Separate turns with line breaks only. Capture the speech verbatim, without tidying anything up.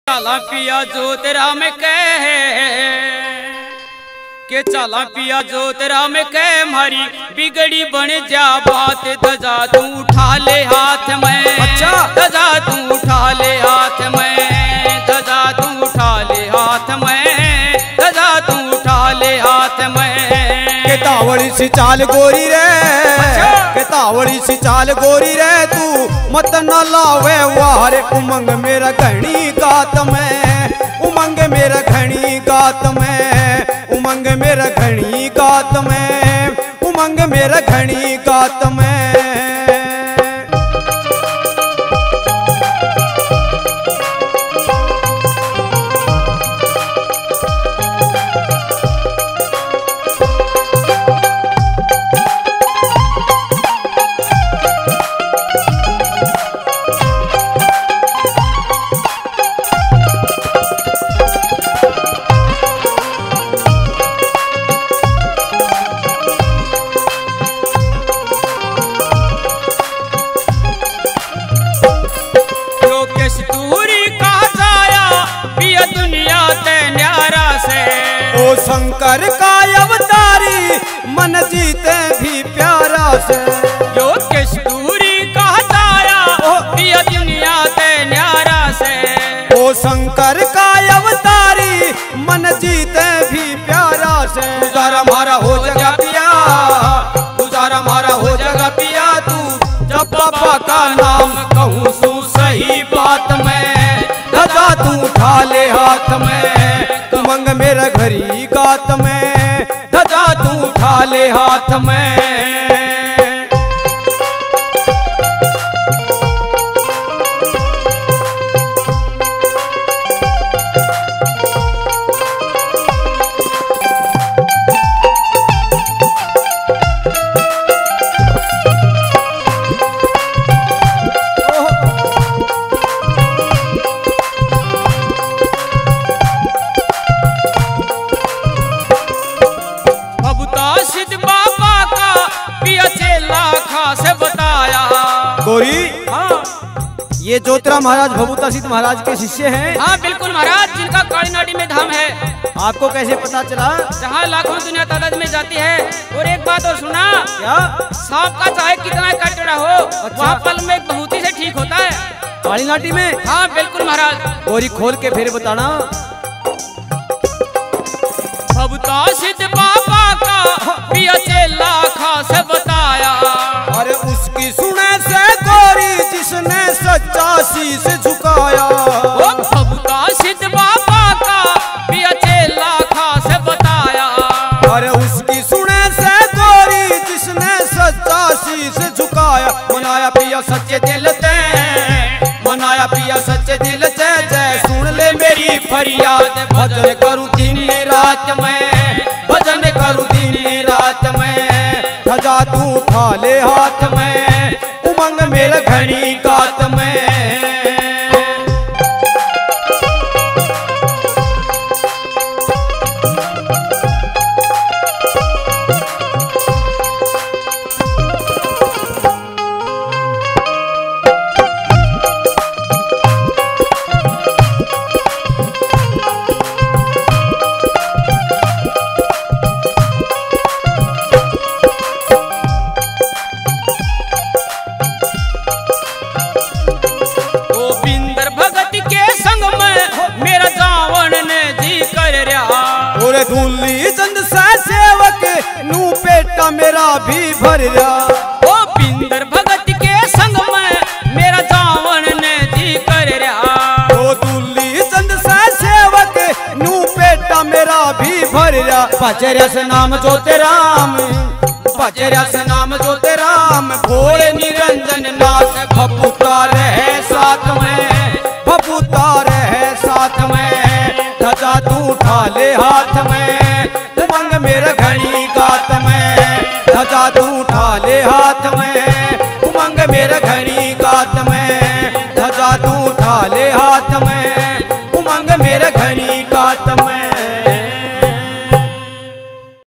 चाला पिया जोत राम कह के चाला पिया जोत राम कह मारी बिगड़ी बन जा बात धजा तू उठा ले हाथ में।
अच्छा
धजा तू उठा ले हाथ में, धजा तू उठा ले हाथ में, धजा तू उठा ले हाथ में।
के तावड़ी सी चाल गोरी रे, के तावड़ी सी चाल गोरी रे तू मत न लावे वारे उमंग मेरा घनी गात में, उमंग मेरा घनी गात में, उमंग मेरा घनी गात में, उमंग मेरा घनी गात में। शंकर का अवतारी मन जीते भी प्यारा से,
यो कस्तूरी का तारा पिया दुनिया ते न्यारा से।
ओ शंकर का अवतारी मन जीते भी प्यारा से। गुजारा मारा हो जगा पिया, गुजारा मारा हो जगा पिया तू जब पापा का नाम कहूँ सू सही बात में। धजा तू उठा ले हाथ में, उमंग मेरा घरी गात में, धजा तू उठा ले हाथ में। गोरी
हाँ,
ये ज्योतिराम महाराज भभूता सिद्ध महाराज के शिष्य हैं।
हाँ बिल्कुल महाराज, जिनका कालीनाडी में धाम है।
आपको कैसे पता चला?
जहाँ लाखों दुनिया तादाद में जाती है। और एक बात और सुना,
क्या?
सांप का चाहे कितना कटड़ा हो, अच्छा? वहाँ पल में बहुती से ठीक होता है।
कालीनाडी में?
हाँ बिल्कुल महाराज।
गोरी खोल के फिर बताना।
भभूता सिद्ध बाबा का पिया चेला खास बताया।
अरे उसकी सुने से गोरी जिसने सच्चा शीश झुकाया।
ओ भभूता सिद्ध बाबा का पिया चेला खास बताया।
अरे उसकी सुने से गोरी जिसने सच्चा शीश झुकाया। मनाया पिया सच्चे दिल से, मनाया पिया सच्चे दिल से, जय सुन ले मेरी फरियाद। भजन करूं दिन रात में, भजन करूं दिन रात में। धजा तू उठा ले हाथ में, उमंग मेरे घनी गात में। धूली चंद सा सेवक नू पेटा मेरा भी भर जा।
ओ बिंदर भगत के संग में मेरा जावन ने जी कर रहा।
ओ धूली चंद सा सेवक नू पेटा मेरा भी भर जा। भजरस नाम जोते राम, भजरस नाम जोते राम, भोले निरंजन नाथ भभूता रहे साथ में, भभूता रहे साथ में। धजा तू उठा ले हाथ में, उमंग मेरा घनी गात में। धजा तू उठा ले हाथ में।